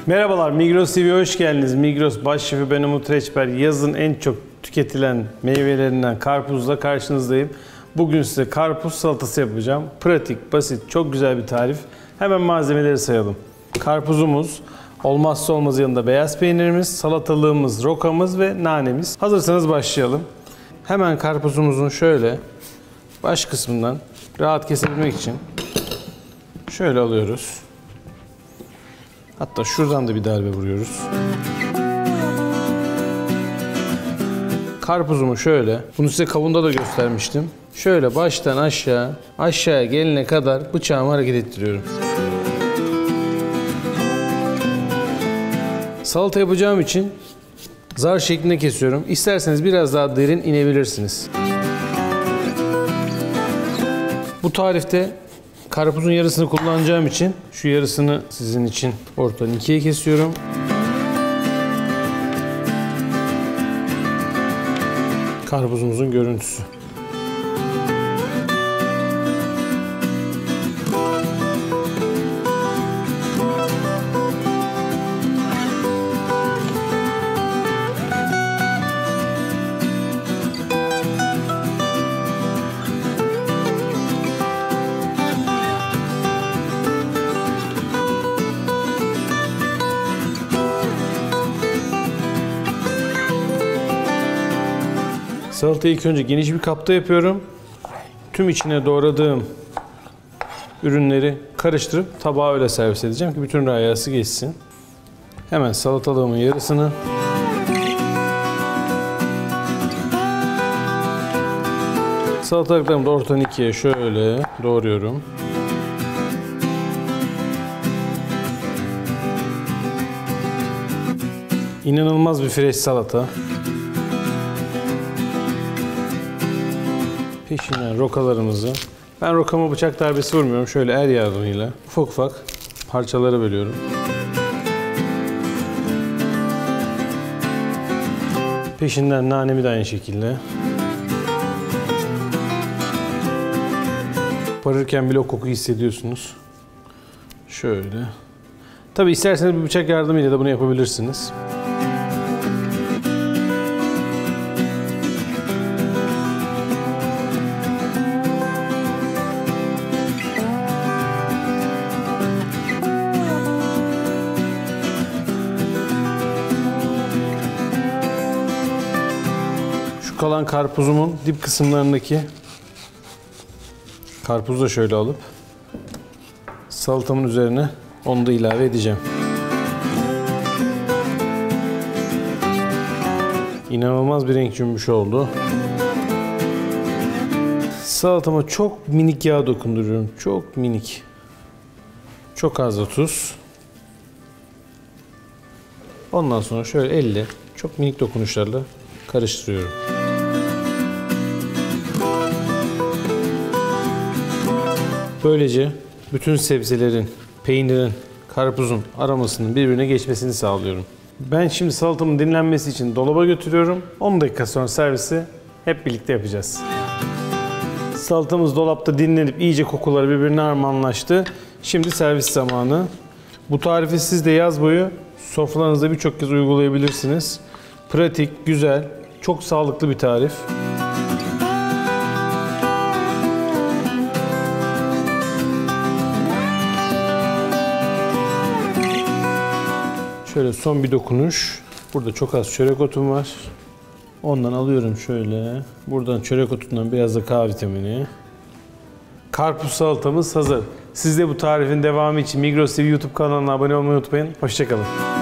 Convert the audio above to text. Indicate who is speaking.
Speaker 1: Merhabalar, Migros TV'ye hoş geldiniz. Migros Başşefi ben Umut Reçber. Yazın en çok tüketilen meyvelerinden karpuzla karşınızdayım. Bugün size karpuz salatası yapacağım. Pratik, basit, çok güzel bir tarif. Hemen malzemeleri sayalım. Karpuzumuz, olmazsa olmaz yanında beyaz peynirimiz, salatalığımız, rokamız ve nanemiz. Hazırsanız başlayalım. Hemen karpuzumuzun şöyle baş kısmından rahat kesebilmek için şöyle alıyoruz. Hatta şuradan da bir darbe vuruyoruz. Karpuzumu şöyle, bunu size kavunda da göstermiştim. Şöyle baştan aşağıya gelene kadar bıçağımı hareket ettiriyorum. Salata yapacağım için zar şeklinde kesiyorum. İsterseniz biraz daha derin inebilirsiniz. Bu tarifte karpuzun yarısını kullanacağım için şu yarısını sizin için ortadan ikiye kesiyorum. Karpuzumuzun görüntüsü. Salatayı ilk önce geniş bir kapta yapıyorum. Tüm içine doğradığım ürünleri karıştırıp tabağa öyle servis edeceğim ki bütün rayası geçsin. Hemen salatalığımın yarısını salatalıklarımı da ortadan ikiye şöyle doğruyorum. İnanılmaz bir fresh salata. Peşinden rokalarımızı. Ben rokama bıçak darbesi vurmuyorum. Şöyle el yardımıyla ufak ufak parçalara bölüyorum. Peşinden nanemi de aynı şekilde. Parırken bile o kokuyu hissediyorsunuz. Şöyle. Tabi isterseniz bir bıçak yardımıyla da bunu yapabilirsiniz. Kalan karpuzumun dip kısımlarındaki karpuzu da şöyle alıp salatamın üzerine onu da ilave edeceğim. İnanılmaz bir renk cümbüşü oldu. Salatama çok minik yağ dokunduruyorum. Çok minik. Çok az da tuz. Ondan sonra şöyle elle çok minik dokunuşlarla karıştırıyorum. Böylece bütün sebzelerin, peynirin, karpuzun aromasının birbirine geçmesini sağlıyorum. Ben şimdi salatamın dinlenmesi için dolaba götürüyorum. 10 dakika sonra servisi hep birlikte yapacağız. Salatamız dolapta dinlenip iyice kokuları birbirine harmanlaştı. Şimdi servis zamanı. Bu tarifi siz de yaz boyu sofralarınızda birçok kez uygulayabilirsiniz. Pratik, güzel, çok sağlıklı bir tarif. Şöyle son bir dokunuş. Burada çok az çörek otum var. Ondan alıyorum şöyle. Buradan çörek otundan biraz da K vitamini. Karpuz salatamız hazır. Siz de bu tarifin devamı için Migros TV YouTube kanalına abone olmayı unutmayın. Hoşça kalın.